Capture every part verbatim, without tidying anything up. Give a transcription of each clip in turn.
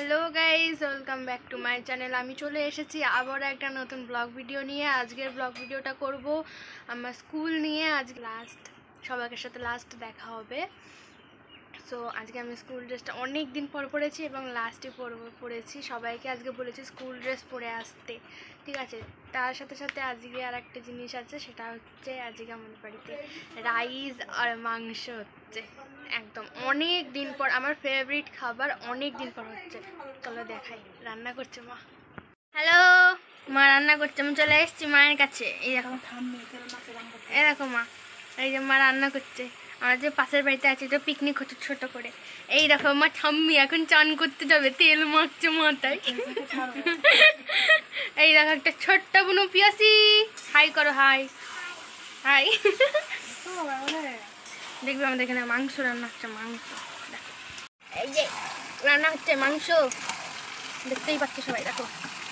Hello guys, welcome back to my channel. আমি চলে এসেছি আবার একটা নতুন ব্লগ ভিডিও নিয়ে। আজকের ব্লগ ভিডিওটা করব আমার স্কুল নিয়ে। আজ লাস্ট সবার সাথে লাস্ট দেখা হবে। সো আজকে আমি স্কুল ড্রেসটা অনেক দিন পর পরেছি এবং লাস্টে পরব পরেছি। সবাইকে আজকে বলেছি স্কুল ড্রেস পরে আসতে, ঠিক আছে। তার সাথে সাথে আজকে আর একটা জিনিস আছে, সেটা হচ্ছে আজকে আমাদের বাড়িতে রাইস আর মাংস হচ্ছে। একদম অনেক দিন পর, আমার ফেভারিট খাবার অনেক দিন পর হচ্ছে। চলো দেখাই, রান্না করছে মা। হ্যালো, মা রান্না করছে। আমি চলে এসেছি মায়ের কাছে। এই দেখো, এই দেখো মা, এই যে মা রান্না করছে। আমরা যে পাশের বাড়িতে আছে, এটা পিকনিক হচ্ছে ছোট করে। এই দেখো মা ঠাম্মি এখন চান করতে যাবে, তেল মাখছে মাথায়। এই দেখো একটা ছোট্ট বুনু পিয়াসি, হাই করো, হাই হাই। দেখবে আমাদের এখানে মাংস রান্না হচ্ছে। মাংস এই যে রান্না হচ্ছে মাংস, দেখতেই পাচ্ছ সবাই। দেখো,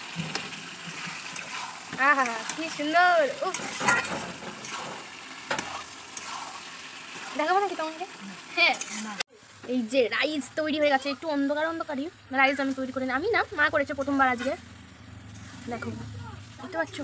আহা কি সুন্দর। উফ, দেখাবো নাকি তোমাকে? হ্যাঁ, এই যে রাইস তৈরি হয়ে গেছে। একটু অন্ধকার অন্ধকারই রাইস আমি তৈরি করিনি, আমি না, মা করেছে প্রথমবার আজকে। দেখো, বুঝতে পারছো,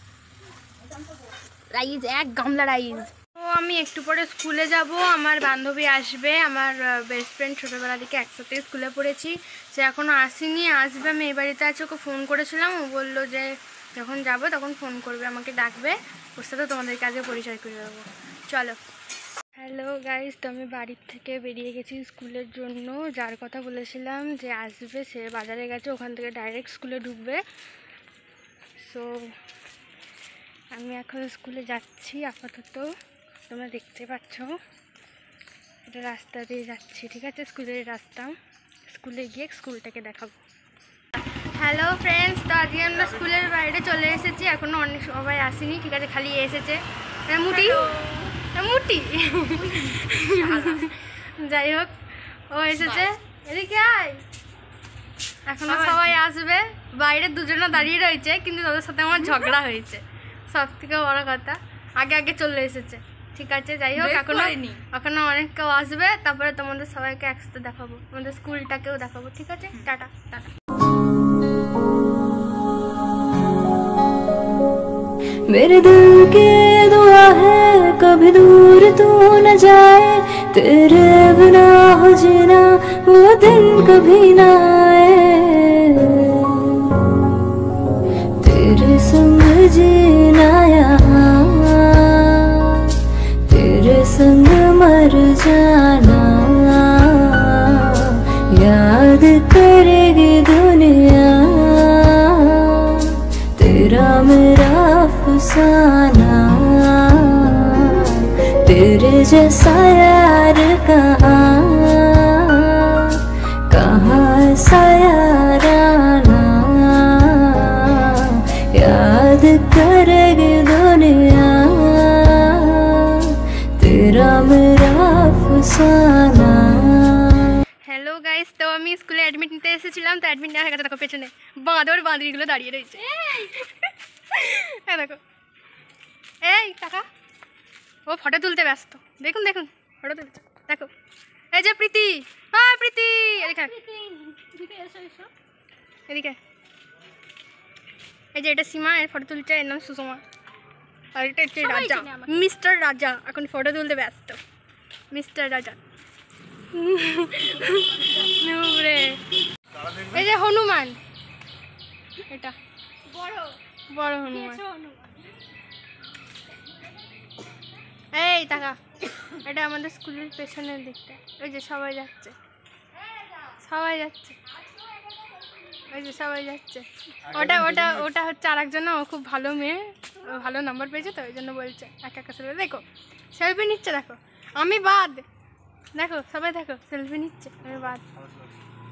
রাইস এক গামলা রাইস। তো আমি একটু পরে স্কুলে যাব। আমার বান্ধবী আসবে, আমার বেস্ট ফ্রেন্ড, ছোটোবেলা থেকে একসাথে স্কুলে পড়েছি। সে এখনও আসেনি, আসবে। আমি এই বাড়িতে আছে, ওকে ফোন করেছিলাম। ও বললো যে যখন যাব তখন ফোন করবে, আমাকে ডাকবে। ওর সাথে তোমাদেরকে আগে পরিচয় করে দেবো। চলো। হ্যালো গাইস, তো আমি বাড়ির থেকে বেরিয়ে গেছি স্কুলের জন্য। যার কথা বলেছিলাম যে আসবে, সে বাজারে গেছে, ওখান থেকে ডাইরেক্ট স্কুলে ঢুকবে। সো আমি এখন স্কুলে যাচ্ছি আপাতত, তোমরা দেখতে পাচ্ছ। এটা রাস্তা দিয়ে যাচ্ছি, ঠিক আছে, স্কুলের রাস্তা। স্কুলে গিয়ে স্কুলটাকে দেখাবো। হ্যালো ফ্রেন্ডস, তো আজকে আমরা স্কুলের বাইরে চলে এসেছি। এখনও অনেক সবাই আসেনি, ঠিক আছে, খালি এসেছে মুটি মুটি। যাই হোক, ও এসেছে। এদিকে আয়, এখনো সবাই আসবে। বাইরে দুজনে দাঁড়িয়ে রয়েছে, কিন্তু তাদের সাথে আমার ঝগড়া হয়েছে, সব থেকে বড় কথা। আগে আগে চলে এসেছে, ঠিক আছে। যাই হোক, এখনো এখনো অনেক কেউ আসবে, তারপরে তোমাদের সবাইকে একসাথে দেখাবো, আমাদের স্কুলটাকেও দেখাবো, ঠিক আছে। Tata tata. मेरे दिल के दुआ है कभी दूर तू न जाए, तेरे बिना हो जीना वो दिन कभी ना आए, तेरे संग जीना यहाँ, तेरे संग मर जाना, याद करेगी दुनिया तेरा मेरा अफसाना, तेरे जैसा यार कहाँ कहाँ सा याराना, याद करेगी दुनिया तेरा मेरा अफसाना। হ্যালো গাইস, তো আমি স্কুলে অ্যাডমিট নিতে এসেছিলাম। তো অ্যাডমিট নেওয়া হয়ে গেছে। দেখো পেছনে বাঁদর বাঁদরিগুলো দাঁড়িয়ে রয়েছে। দেখো, এই টাকা, ও ফটো তুলতে ব্যস্ত। দেখুন দেখুন, ফটো তুলছে। দেখো, এই যে প্রীতি, হ্যাঁ প্রীতি, এদিকে এদিকে। এই যে এটা সীমা, এর ফটো তুলছে, এর নাম সুষমা। আর এটা হচ্ছে রাজা, মিস্টার রাজা, এখন ফটো তুলতে ব্যস্ত, মিস্টার রাজা। এই যে হনুমান, এটা বড় বড় হনুমান। এই টাকা, এটা আমাদের স্কুলের পেছনের দিকটা। ওই যে সবাই যাচ্ছে, সবাই যাচ্ছে, ওই যে সবাই যাচ্ছে। ওটা ওটা ওটা হচ্ছে আর একজন, ও খুব ভালো মেয়ে, ভালো নাম্বার পেয়েছে, তো ওই জন্য বলছে একা একা সেলফি। দেখো সেলফি নিচ্ছে, দেখো আমি বাদ। দেখো সবাই, দেখো সেলফি নিচ্ছে, আমি বাদ।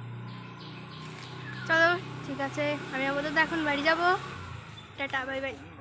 চলো ঠিক আছে, আমি আপাতত এখন বাড়ি যাবো। Tata, bye by.